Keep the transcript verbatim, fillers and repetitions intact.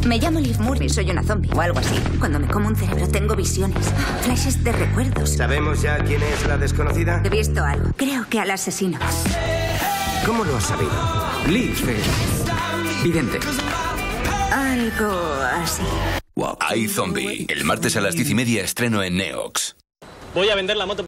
Me llamo Liv Murray, soy una zombie o algo así. Cuando me como un cerebro tengo visiones, flashes de recuerdos. ¿Sabemos ya quién es la desconocida? He visto algo. Creo que al asesino. ¿Cómo lo has sabido? Liv, eh, vidente. Algo así. iZombie. El martes a las diez y media estreno en Neox. Voy a vender la moto.